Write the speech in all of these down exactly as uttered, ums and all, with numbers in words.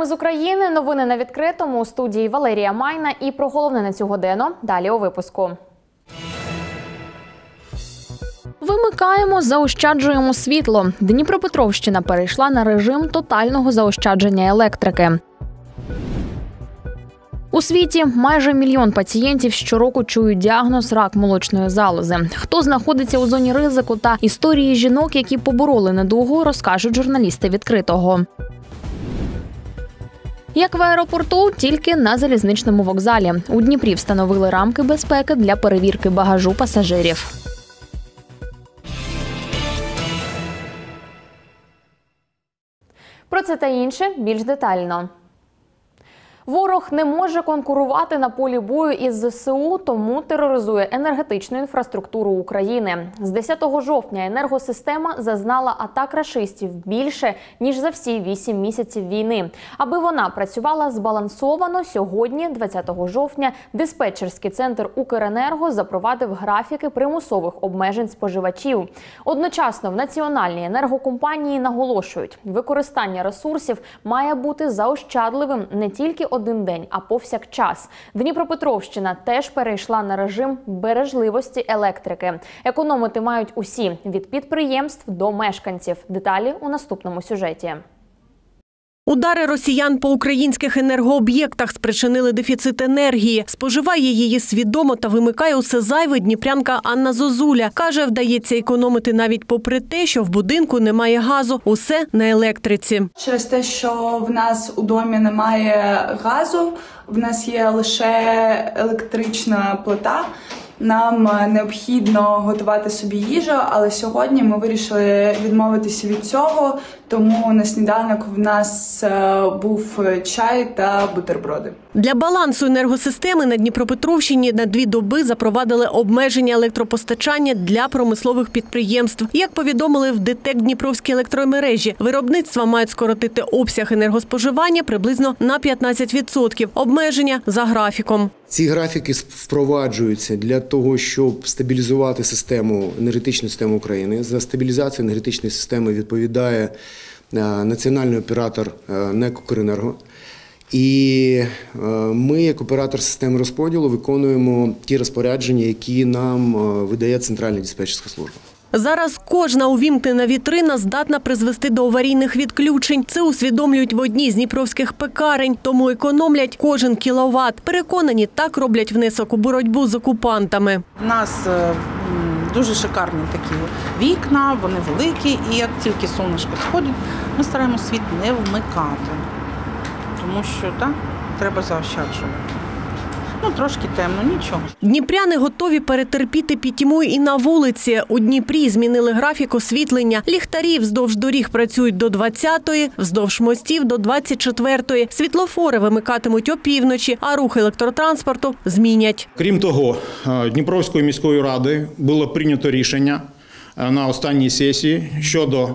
Прямо з України новини на відкритому, у студії Валерія Майна і про головне на цю годину. Далі у випуску. Вимикаємо, заощаджуємо світло. Дніпропетровщина перейшла на режим тотального заощадження електрики. У світі майже мільйон пацієнтів щороку чують діагноз рак молочної залози. Хто знаходиться у зоні ризику та історії жінок, які побороли недугу, розкажуть журналісти відкритого. Як в аеропорту, тільки на залізничному вокзалі. У Дніпрі встановили рамки безпеки для перевірки багажу пасажирів. Про це та інше більш детально. Ворог не може конкурувати на полі бою із ЗСУ, тому тероризує енергетичну інфраструктуру України. З десятого жовтня енергосистема зазнала атак рашистів більше, ніж за всі вісім місяців війни. Аби вона працювала збалансовано, сьогодні, двадцятого жовтня, диспетчерський центр «Укренерго» запровадив графіки примусових обмежень споживачів. Одночасно в національній енергокомпанії наголошують, використання ресурсів має бути заощадливим не тільки один день, а повсякчас. Дніпропетровщина теж перейшла на режим бережливості електрики. Економити мають усі – від підприємств до мешканців. Деталі у наступному сюжеті. Удари росіян по українських енергооб'єктах спричинили дефіцит енергії. Споживає її свідомо та вимикає усе зайве дніпрянка Анна Зозуля. Каже, вдається економити навіть попри те, що в будинку немає газу. Усе на електриці. Через те, що в нас у домі немає газу, в нас є лише електрична плита. Нам необхідно готувати собі їжу, але сьогодні ми вирішили відмовитися від цього, тому на сніданок в нас був чай та бутерброди. Для балансу енергосистеми на Дніпропетровщині на дві доби запровадили обмеження електропостачання для промислових підприємств. Як повідомили в ДТЕК Дніпровські електромережі, виробництва мають скоротити обсяг енергоспоживання приблизно на п'ятнадцять відсотків. Обмеження за графіком. Ці графіки впроваджуються для того, щоб стабілізувати систему, енергетичну систему України. За стабілізацію енергетичної системи відповідає національний оператор НЕК «Укренерго». І ми, як оператор системи розподілу, виконуємо ті розпорядження, які нам видає Центральна диспетчерська служба. Зараз кожна увімкнена вітрина здатна призвести до аварійних відключень. Це усвідомлюють в одній з дніпровських пекарень, тому економлять кожен кіловат. Переконані, так роблять внесок у боротьбу з окупантами. У нас дуже шикарні такі вікна, вони великі, і як тільки сонечко сходить, ми стараємося світ не вмикати, тому що так, треба заощаджувати. Ну, трошки темно, нічого. Дніпряни готові перетерпіти пітьму і на вулиці. У Дніпрі змінили графік освітлення. Ліхтарі вздовж доріг працюють до двадцятої, вздовж мостів – до двадцять четвертої. Світлофори вимикатимуть опівночі, а рух електротранспорту змінять. Крім того, Дніпровською міською радою було прийнято рішення на останній сесії щодо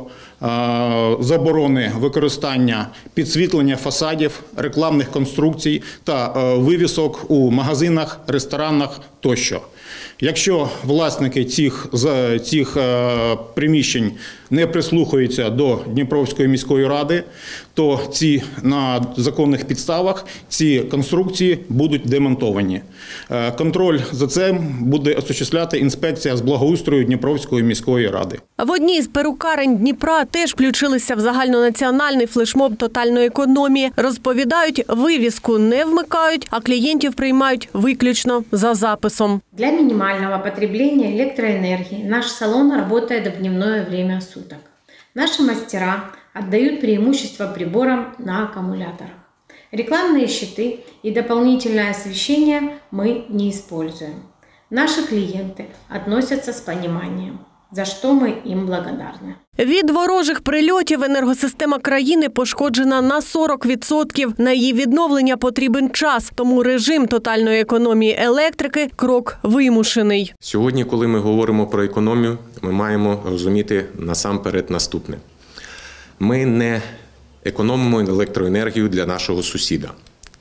заборони використання підсвітлення фасадів, рекламних конструкцій та вивісок у магазинах, ресторанах тощо. Якщо власники цих, цих приміщень не прислухаються до Дніпровської міської ради, то ці, на законних підставах ці конструкції будуть демонтовані. Контроль за цим буде осуществляти інспекція з благоустрою Дніпровської міської ради. В одній з перукарень Дніпра теж включилися в загальнонаціональний флешмоб тотальної економії. Розповідають, вивіску не вмикають, а клієнтів приймають виключно за записом. Для минимального потребления электроэнергии наш салон работает в дневное время суток. Наши мастера отдают преимущество приборам на аккумуляторах. Рекламные щиты и дополнительное освещение мы не используем. Наши клиенты относятся с пониманием, за що ми їм благодарні. Від ворожих прильотів енергосистема країни пошкоджена на сорок відсотків. На її відновлення потрібен час, тому режим тотальної економії електрики – крок вимушений. Сьогодні, коли ми говоримо про економію, ми маємо розуміти насамперед наступне. Ми не економимо електроенергію для нашого сусіда.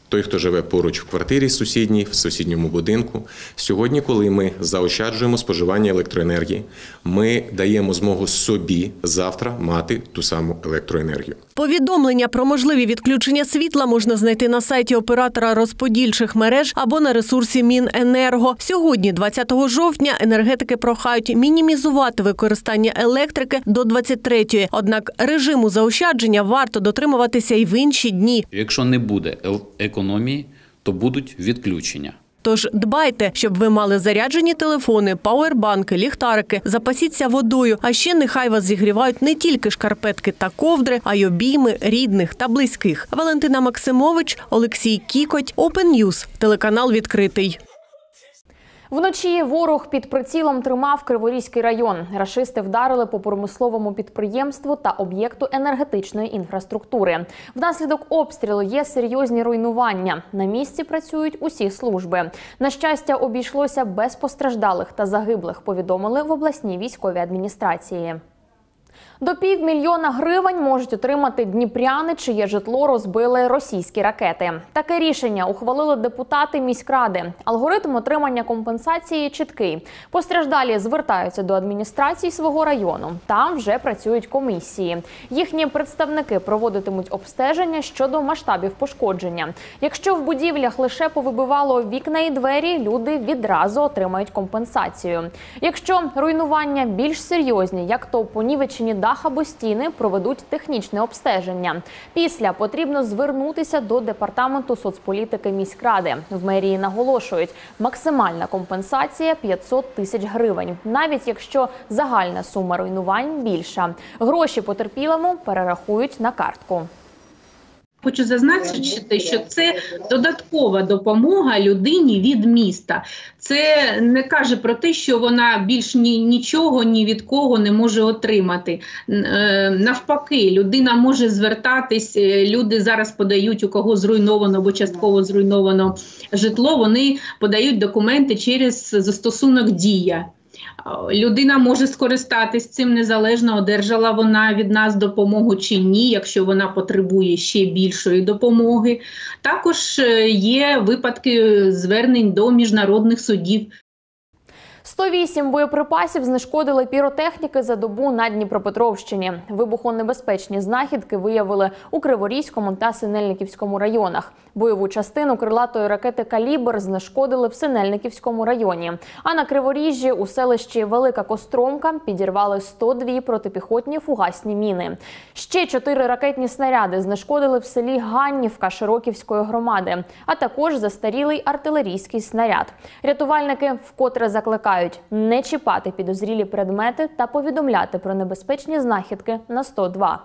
той, хто живе поруч в квартирі сусідній, в сусідньому будинку. Сьогодні, коли ми заощаджуємо споживання електроенергії, ми даємо змогу собі завтра мати ту саму електроенергію. Повідомлення про можливі відключення світла можна знайти на сайті оператора розподільчих мереж або на ресурсі Міненерго. Сьогодні, двадцятого жовтня, енергетики прохають мінімізувати використання електрики до двадцять третьої. Однак режиму заощадження варто дотримуватися й в інші дні. Якщо не буде економії, то будуть відключення. Тож дбайте, щоб ви мали заряджені телефони, пауербанки, ліхтарики, запасіться водою, а ще нехай вас зігрівають не тільки шкарпетки та ковдри, а й обійми рідних та близьких. Валентина Максимович, Олексій Кікоть, Open News, телеканал «Відкритий». Вночі ворог під прицілом тримав Криворізький район. Рашисти вдарили по промисловому підприємству та об'єкту енергетичної інфраструктури. Внаслідок обстрілу є серйозні руйнування. На місці працюють усі служби. На щастя, обійшлося без постраждалих та загиблих, повідомили в обласній військовій адміністрації. До півмільйона гривень можуть отримати дніпряни, чиє житло розбили російські ракети. Таке рішення ухвалили депутати міськради. Алгоритм отримання компенсації чіткий. Постраждалі звертаються до адміністрації свого району. Там вже працюють комісії. Їхні представники проводитимуть обстеження щодо масштабів пошкодження. Якщо в будівлях лише повибивало вікна і двері, люди відразу отримають компенсацію. Якщо руйнування більш серйозні, як то понівечені дах або стіни, проведуть технічне обстеження. Після потрібно звернутися до департаменту соцполітики міськради. В мерії наголошують, максимальна компенсація – п'ятсот тисяч гривень, навіть якщо загальна сума руйнувань більша. Гроші потерпілому перерахують на картку. Хочу зазначити, що це додаткова допомога людині від міста. Це не каже про те, що вона більш ні, нічого ні від кого не може отримати. Навпаки, людина може звертатись, люди зараз подають, у кого зруйновано або частково зруйновано житло, вони подають документи через застосунок «Дія». Людина може скористатись цим незалежно, одержала вона від нас допомогу чи ні, якщо вона потребує ще більшої допомоги. Також є випадки звернень до міжнародних судів. сто вісім боєприпасів знешкодили піротехніки за добу на Дніпропетровщині. Вибухонебезпечні знахідки виявили у Криворізькому та Синельниківському районах. Бойову частину крилатої ракети «Калібр» знешкодили в Синельниківському районі. А на Криворіжжі у селищі Велика Костромка підірвали сто дві протипіхотні фугасні міни. Ще чотири ракетні снаряди знешкодили в селі Ганнівка Широківської громади, а також застарілий артилерійський снаряд. Рятувальники вкотре закликають не чіпати підозрілі предмети та повідомляти про небезпечні знахідки на сто два.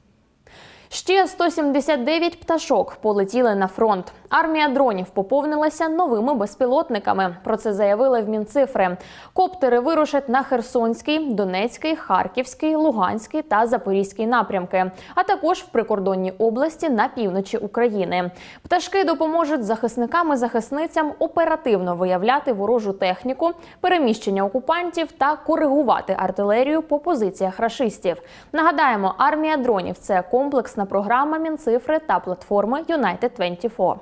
Ще сто сімдесят дев'ять пташок полетіли на фронт. Армія дронів поповнилася новими безпілотниками. Про це заявили в Мінцифри. Коптери вирушать на Херсонський, Донецький, Харківський, Луганський та Запорізький напрямки, а також в прикордонній області на півночі України. Пташки допоможуть захисникам і захисницям оперативно виявляти ворожу техніку, переміщення окупантів та коригувати артилерію по позиціях рашистів. Нагадаємо, армія дронів – це комплексна програма Мінцифри та платформи Юнайтед двадцять чотири.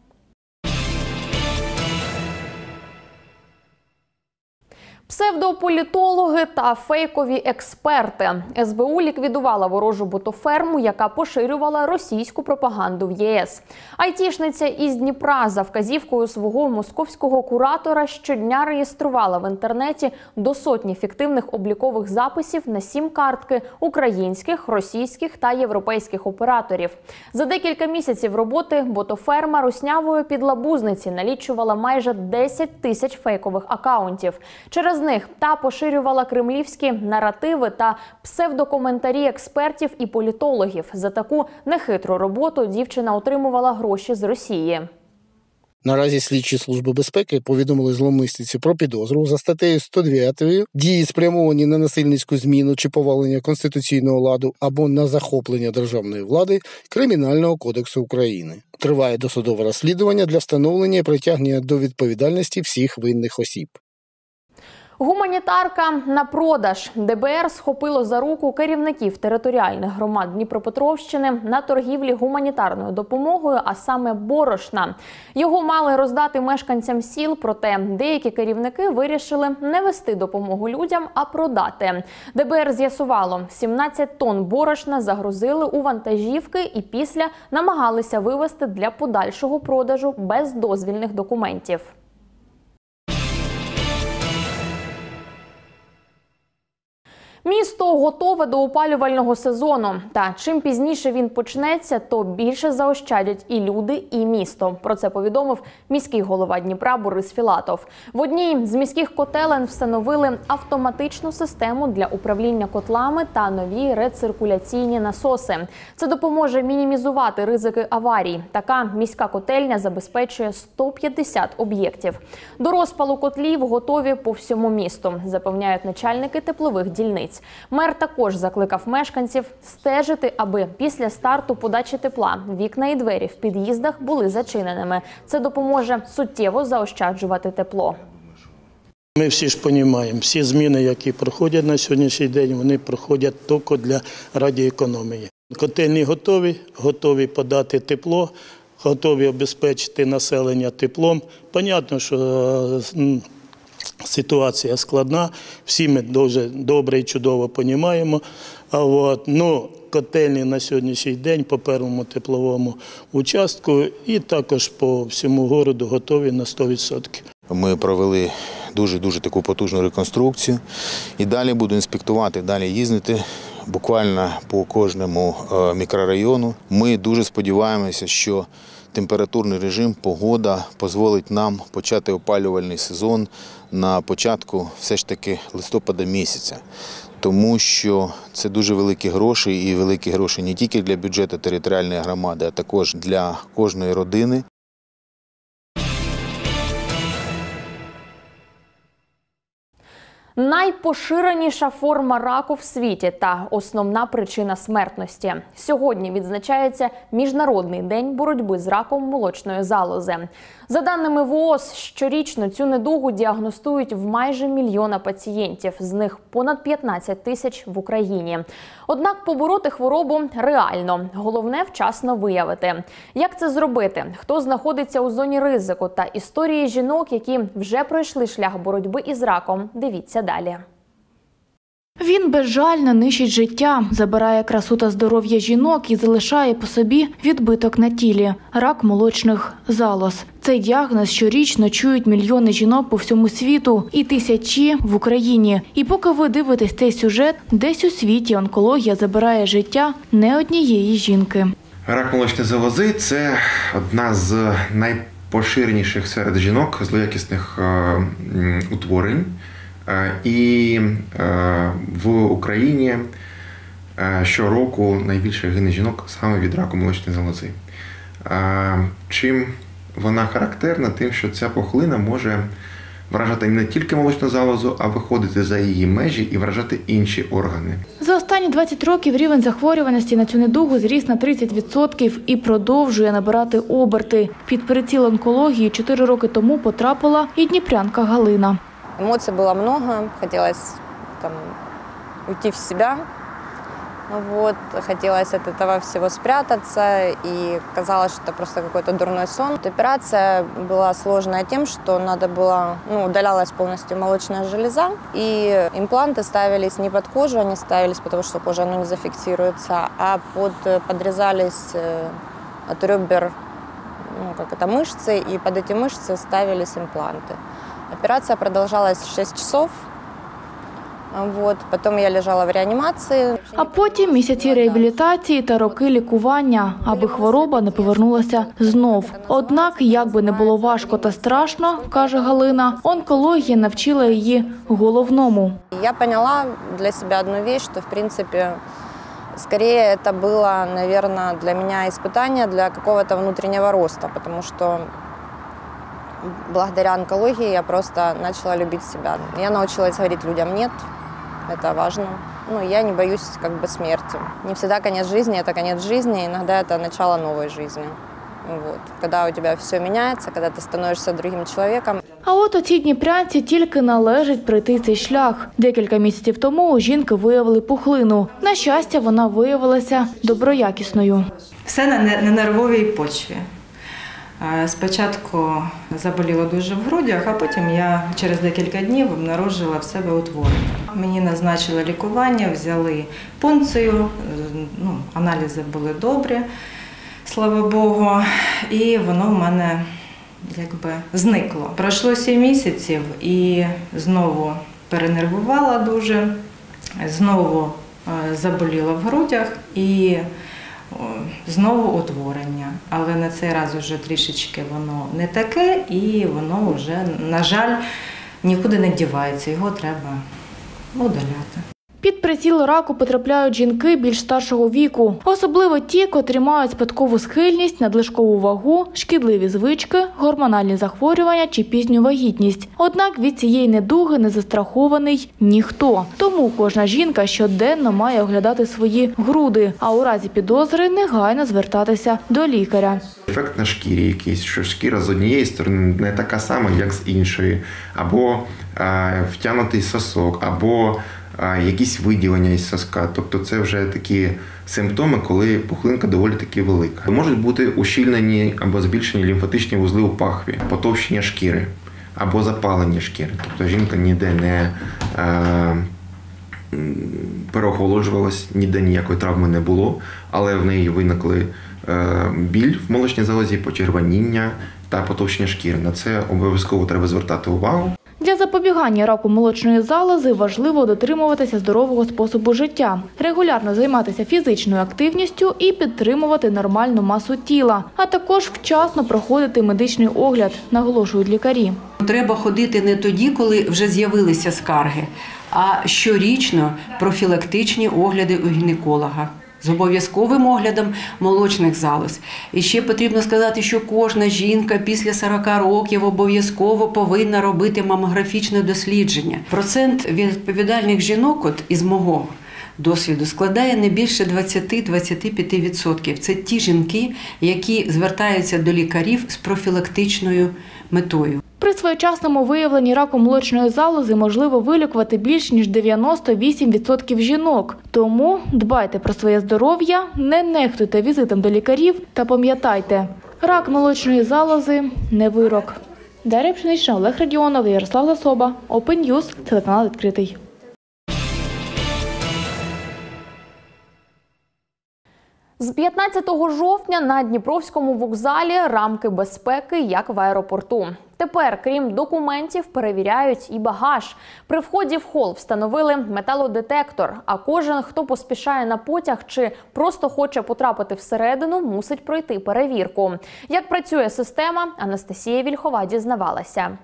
Псевдополітологи та фейкові експерти. ес бе у ліквідувала ворожу ботоферму, яка поширювала російську пропаганду в є ес. Айтішниця із Дніпра за вказівкою свого московського куратора щодня реєструвала в інтернеті до сотні фіктивних облікових записів на сім-картки українських, російських та європейських операторів. За декілька місяців роботи ботоферма руснявої підлабузниці налічувала майже десять тисяч фейкових акаунтів. Через З них та поширювала кремлівські наративи та псевдокоментарі експертів і політологів. За таку нехитру роботу дівчина отримувала гроші з Росії. Наразі слідчі служби безпеки повідомили зловмисниці про підозру за статтею сто дев'ять «Дії, спрямовані на насильницьку зміну чи повалення конституційного ладу або на захоплення державної влади Кримінального кодексу України». Триває досудове розслідування для встановлення і притягнення до відповідальності всіх винних осіб. Гуманітарка на продаж. Де Бе Ер схопило за руку керівників територіальних громад Дніпропетровщини на торгівлі гуманітарною допомогою, а саме борошна. Його мали роздати мешканцям сіл, проте деякі керівники вирішили не вести допомогу людям, а продати. Де Бе Ер з'ясувало, сімнадцять тонн борошна загрузили у вантажівки і після намагалися вивезти для подальшого продажу без дозвільних документів. Місто готове до опалювального сезону. Та чим пізніше він почнеться, то більше заощадять і люди, і місто. Про це повідомив міський голова Дніпра Борис Філатов. В одній з міських котелень встановили автоматичну систему для управління котлами та нові рециркуляційні насоси. Це допоможе мінімізувати ризики аварій. Така міська котельня забезпечує сто п'ятдесят об'єктів. До розпалу котлів готові по всьому місту, запевняють начальники теплових дільниць. Мер також закликав мешканців стежити, аби після старту подачі тепла вікна і двері в під'їздах були зачиненими. Це допоможе суттєво заощаджувати тепло. Ми всі ж розуміємо, всі зміни, які проходять на сьогоднішній день, вони проходять тільки для ради економії. Котельні готові, готові подати тепло, готові обезпечити населення теплом. Понятно, що ситуація складна, всі ми дуже добре і чудово розуміємо. А от, ну, котельні на сьогоднішній день по першому тепловому участку і також по всьому городу готові на сто відсотків. Ми провели дуже-дуже таку потужну реконструкцію і далі буду інспектувати, далі їздити буквально по кожному мікрорайону. Ми дуже сподіваємося, що температурний режим, погода дозволить нам почати опалювальний сезон на початку все ж таки листопада місяця. Тому що це дуже великі гроші і великі гроші не тільки для бюджету територіальної громади, а також для кожної родини. Найпоширеніша форма раку в світі та основна причина смертності. Сьогодні відзначається Міжнародний день боротьби з раком молочної залози. За даними В О З, щорічно цю недугу діагностують в майже мільйона пацієнтів, з них понад п'ятнадцять тисяч в Україні. Однак побороти хворобу реально, головне вчасно виявити. Як це зробити? Хто знаходиться у зоні ризику? Та історії жінок, які вже пройшли шлях боротьби із раком, дивіться далі. Він безжально нищить життя, забирає красу та здоров'я жінок і залишає по собі відбиток на тілі – рак молочних залоз. Цей діагноз щорічно чують мільйони жінок по всьому світу і тисячі в Україні. І поки ви дивитесь цей сюжет, десь у світі онкологія забирає життя не однієї жінки. Рак молочної залози – це одна з найпоширеніших серед жінок злоякісних е, утворень. І в Україні щороку найбільше гине жінок саме від раку молочної залози. Чим вона характерна? Тим, що ця пухлина може вражати не тільки молочну залозу, а виходити за її межі і вражати інші органи. За останні двадцять років рівень захворюваності на цю недугу зріс на тридцять відсотків і продовжує набирати оберти. Під приціл онкології чотири роки тому потрапила і дніпрянка Галина. Эмоций было много, хотелось там, уйти в себя, вот, хотелось от этого всего спрятаться, и казалось, что это просто какой-то дурной сон. Операция была сложная тем, что надо было, ну, удалялась полностью молочная железа, и импланты ставились не под кожу, они ставились, потому что кожа ну, не зафиксируется, а под, подрезались от ребер, ну, как это, мышцы, и под эти мышцы ставились импланты. Операция продолжалась шесть часов. Вот. Потім я лежала в реанімації. А потім місяці реабілітації та роки лікування, аби хвороба не повернулася знов. Однак, як би не було важко та страшно, каже Галина, онкологія навчила її головному. Я поняла для себе одну вещь, что, в принципе, скорее это было, наверное, для меня испытание для какого-то внутреннего роста, потому что благодаря онкологии я просто начала любить себя. Я научилась говорить людям «нет», это важно. Ну, я не боюсь как бы смерти. Не всегда конец жизни – это конец жизни, иногда это начало новой жизни. Вот. Когда у тебя все меняется, когда ты становишься другим человеком. А от оцій дніпрянці тільки належить пройти цей шлях. Декілька місяців тому у жінки виявили пухлину. На щастя, вона виявилася доброякісною. Все на нервовій почві. Спочатку заболіло дуже в грудях, а потім я через декілька днів обнаружила в себе утворення. Мені назначили лікування, взяли пункцію, ну, аналізи були добрі, слава Богу, і воно в мене якби зникло. Пройшло сім місяців і знову перенервувала дуже, знову заболіла в грудях і знову утворення. Але на цей раз вже трішечки воно не таке і воно вже, на жаль, нікуди не дівається, його треба удаляти. Під приціл раку потрапляють жінки більш старшого віку. Особливо ті, котрі мають спадкову схильність, надлишкову вагу, шкідливі звички, гормональні захворювання чи пізню вагітність. Однак від цієї недуги не застрахований ніхто. Тому кожна жінка щоденно має оглядати свої груди, а у разі підозри негайно звертатися до лікаря. Ефект на шкірі якийсь, що шкіра з однієї сторони не така сама, як з іншої. Або е, втягнутий сосок, або якісь виділення із соска. Тобто це вже такі симптоми, коли пухлинка доволі таки велика. Можуть бути ущільнені або збільшені лімфатичні вузли у пахві, потовщення шкіри або запалення шкіри. Тобто жінка ніде не е, переохолоджувалась, ніде ніякої травми не було, але в неї виникли е, біль в молочній залозі, почервоніння та потовщення шкіри. На це обов'язково треба звертати увагу. Для запобігання раку молочної залози важливо дотримуватися здорового способу життя, регулярно займатися фізичною активністю і підтримувати нормальну масу тіла, а також вчасно проходити медичний огляд, наголошують лікарі. Треба ходити не тоді, коли вже з'явилися скарги, а щорічно профілактичні огляди у гінеколога з обов'язковим оглядом молочних залоз. І ще потрібно сказати, що кожна жінка після сорока років обов'язково повинна робити мамографічне дослідження. Процент відповідальних жінок, от із мого досвіду, складає не більше двадцять-двадцять п'ять відсотків. Це ті жінки, які звертаються до лікарів з профілактичною метою. При своєчасному виявленні раку молочної залози можливо вилікувати більш ніж дев'яносто вісім відсотків жінок. Тому дбайте про своє здоров'я, не нехтуйте візитом до лікарів та пам'ятайте, рак молочної залози – не вирок. Дар'я Пшенична, Олег Радіонов, Ярослав Засоба, Open News, телеканал «Відкритий». З п'ятнадцятого жовтня на Дніпровському вокзалі рамки безпеки, як в аеропорту. Тепер, крім документів, перевіряють і багаж. При вході в хол встановили металодетектор, а кожен, хто поспішає на потяг чи просто хоче потрапити всередину, мусить пройти перевірку. Як працює система, Анастасія Вільхова дізнавалася.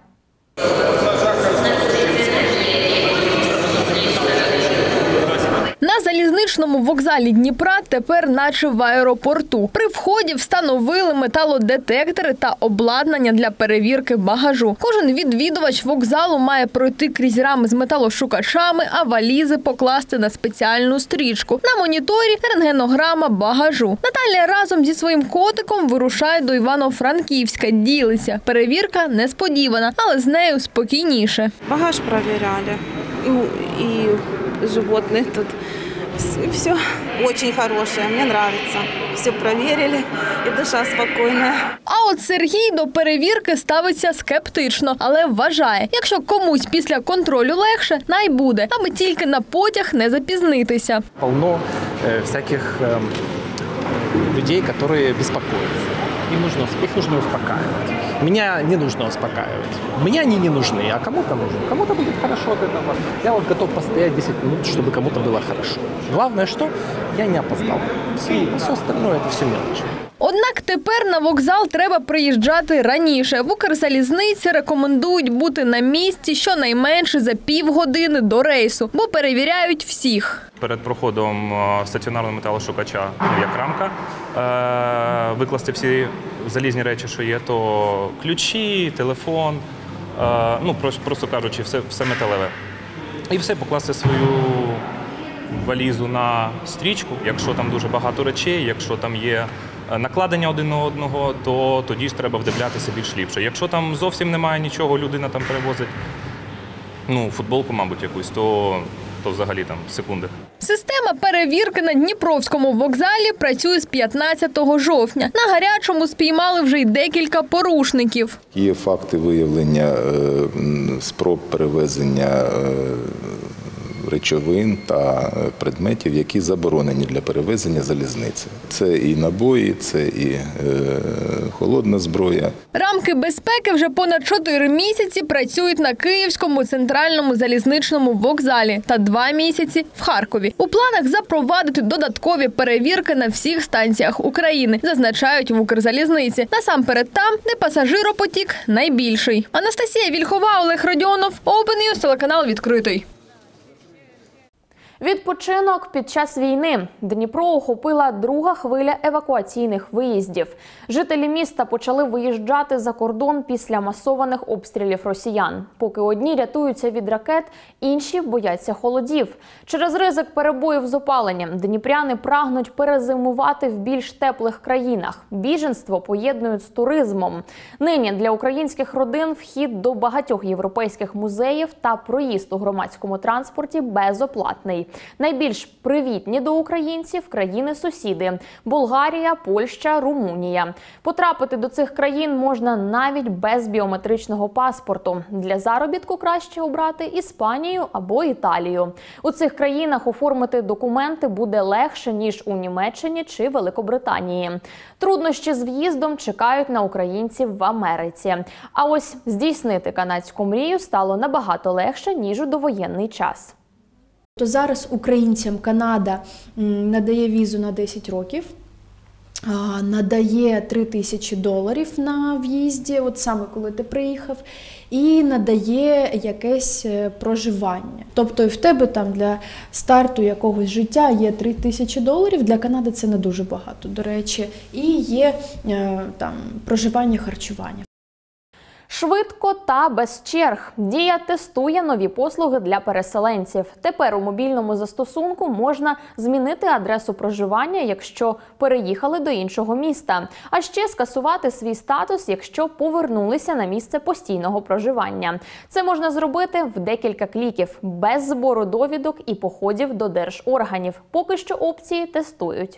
На залізничному вокзалі Дніпра тепер наче в аеропорту. При вході встановили металодетектори та обладнання для перевірки багажу. Кожен відвідувач вокзалу має пройти крізь рами з металошукачами, а валізи покласти на спеціальну стрічку. На моніторі рентгенограма багажу. Наталя разом зі своїм котиком вирушає до Івано-Франківська. Ділиться. Перевірка несподівана, але з нею спокійніше. Багаж перевіряли. І, і животные тут. Все очень хорошее, мне нравится. Все проверили и душа спокойная. А от Сергій до перевірки ставиться скептично, але вважає, якщо комусь після контролю легше, най буде, аби тільки на потяг не запізнитися. Полно э, всяких э, людей, которые беспокоятся. Им нужно, их нужно успокаивать. Меня не нужно успокаивать. Мне они не нужны, а кому-то нужны. Кому-то будет хорошо от этого. Я вот готов постоять десять минут, чтобы кому-то было хорошо. Главное, что я не опоздал. Все, все остальное – это все мелочи. Однак тепер на вокзал треба приїжджати раніше. В Укрзалізниці рекомендують бути на місці щонайменше за півгодини до рейсу, бо перевіряють всіх. Перед проходом стаціонарного металошукача, як рамка, викласти всі залізні речі, що є, то ключі, телефон, ну, просто кажучи, все, все металеве. І все, покласти свою валізу на стрічку, якщо там дуже багато речей, якщо там є накладення один на одного, то тоді ж треба вдивлятися більш ліпше. Якщо там зовсім немає нічого, людина там перевозить, ну, футболку, мабуть, якусь, то, то взагалі там секунди. Система перевірки на Дніпровському вокзалі працює з п'ятнадцятого жовтня. На гарячому спіймали вже й декілька порушників. Є факти виявлення спроб перевезення речовин та предметів, які заборонені для перевезення залізниці. Це і набої, це і е, холодна зброя. Рамки безпеки вже понад чотири місяці працюють на Київському центральному залізничному вокзалі та два місяці в Харкові. У планах запровадити додаткові перевірки на всіх станціях України, зазначають в Укрзалізниці. Насамперед там, де пасажиропотік найбільший. Анастасія Вільхова, Олег Родіонов, Open News, телеканал «Відкритий». Відпочинок під час війни. Дніпро охопила друга хвиля евакуаційних виїздів. Жителі міста почали виїжджати за кордон після масованих обстрілів росіян. Поки одні рятуються від ракет, інші бояться холодів. Через ризик перебоїв з опаленням дніпряни прагнуть перезимувати в більш теплих країнах. Біженство поєднують з туризмом. Нині для українських родин вхід до багатьох європейських музеїв та проїзд у громадському транспорті безоплатний. Найбільш привітні до українців країни-сусіди – Болгарія, Польща, Румунія. Потрапити до цих країн можна навіть без біометричного паспорту. Для заробітку краще обрати Іспанію або Італію. У цих країнах оформити документи буде легше, ніж у Німеччині чи Великобританії. Труднощі з в'їздом чекають на українців в Америці. А ось здійснити канадську мрію стало набагато легше, ніж у довоєнний час. То зараз українцям Канада надає візу на десять років, надає три тисячі доларів на в'їзді, от саме коли ти приїхав, і надає якесь проживання. Тобто в тебе там для старту якогось життя є три тисячі доларів, для Канади це не дуже багато, до речі, і є там проживання, харчування. Швидко та без черг. Дія тестує нові послуги для переселенців. Тепер у мобільному застосунку можна змінити адресу проживання, якщо переїхали до іншого міста. А ще скасувати свій статус, якщо повернулися на місце постійного проживання. Це можна зробити в декілька кліків, без збору довідок і походів до держорганів. Поки що опції тестують.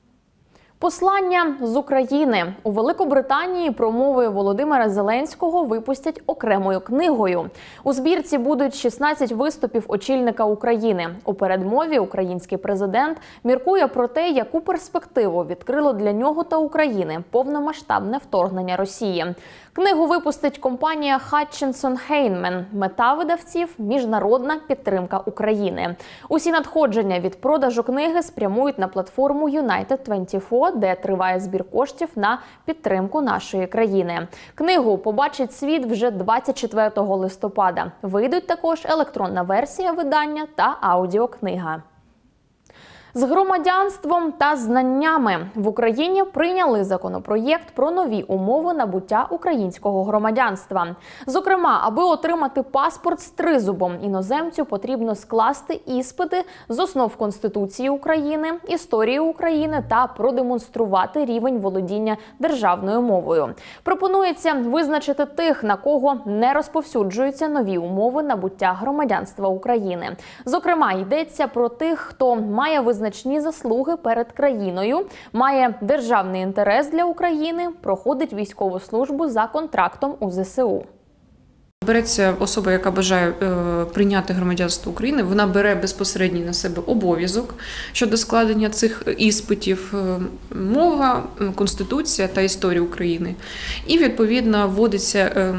Послання з України. У Великобританії промови Володимира Зеленського випустять окремою книгою. У збірці будуть шістнадцять виступів очільника України. У передмові український президент міркує про те, яку перспективу відкрило для нього та України повномасштабне вторгнення Росії. Книгу випустить компанія Hutchinson Heinemann. Мета видавців – міжнародна підтримка України. Усі надходження від продажу книги спрямують на платформу Юнайтед двадцять чотири, де триває збір коштів на підтримку нашої країни. Книгу побачить світ вже двадцять четвертого листопада. Вийдуть також електронна версія видання та аудіокнига. З громадянством та знаннями в Україні прийняли законопроєкт про нові умови набуття українського громадянства. Зокрема, аби отримати паспорт з тризубом, іноземцю потрібно скласти іспити з основ Конституції України, історії України та продемонструвати рівень володіння державною мовою. Пропонується визначити тих, на кого не розповсюджуються нові умови набуття громадянства України. Зокрема, йдеться про тих, хто має визначення значні заслуги перед країною, має державний інтерес для України, проходить військову службу за контрактом у зе се у. Береться особа, яка бажає е, прийняти громадянство України, вона бере безпосередній на себе обов'язок щодо складення цих іспитів, е, мова, Конституція та історія України. І, відповідно, вводиться е,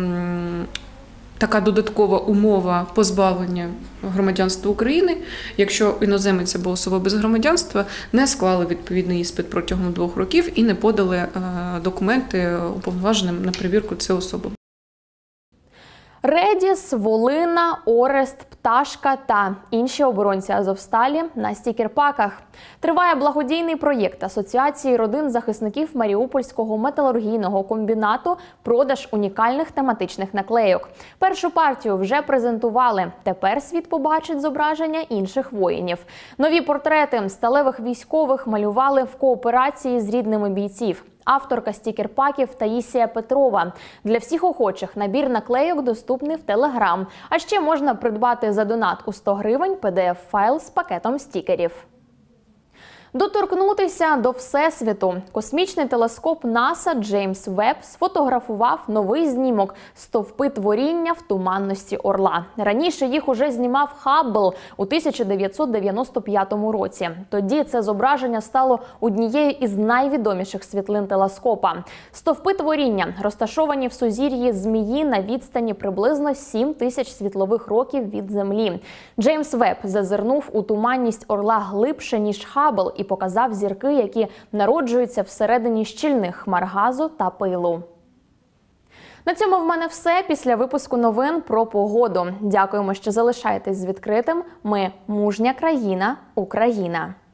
така додаткова умова позбавлення громадянства України, якщо іноземець або особа без громадянства не склали відповідний іспит протягом двох років і не подали документи уповноваженим на перевірку цієї особи. Редіс, Волина, Орест, Пташка та інші оборонці Азовсталі на стікер-паках. Триває благодійний проєкт Асоціації родин захисників Маріупольського металургійного комбінату «Продаж унікальних тематичних наклейок». Першу партію вже презентували. Тепер світ побачить зображення інших воїнів. Нові портрети сталевих військових малювали в кооперації з рідними бійців. Авторка стікер-паків Таїсія Петрова. Для всіх охочих набір наклейок доступний в Телеграм. А ще можна придбати за донат у сто гривень пі ді еф-файл з пакетом стікерів. Доторкнутися до Всесвіту. Космічний телескоп НАСА Джеймс Веб сфотографував новий знімок «Стовпи творіння в туманності Орла». Раніше їх уже знімав Хаббл у тисяча дев'ятсот дев'яносто п'ятому році. Тоді це зображення стало однією із найвідоміших світлин телескопа. Стовпи творіння розташовані в сузір'ї Змії на відстані приблизно сім тисяч світлових років від Землі. Джеймс Веб зазирнув у туманність Орла глибше, ніж Хаббл, і показав зірки, які народжуються всередині щільних хмар газу та пилу. На цьому в мене все. Після випуску новин про погоду. Дякуємо, що залишаєтесь з відкритим. Ми – мужня країна, Україна.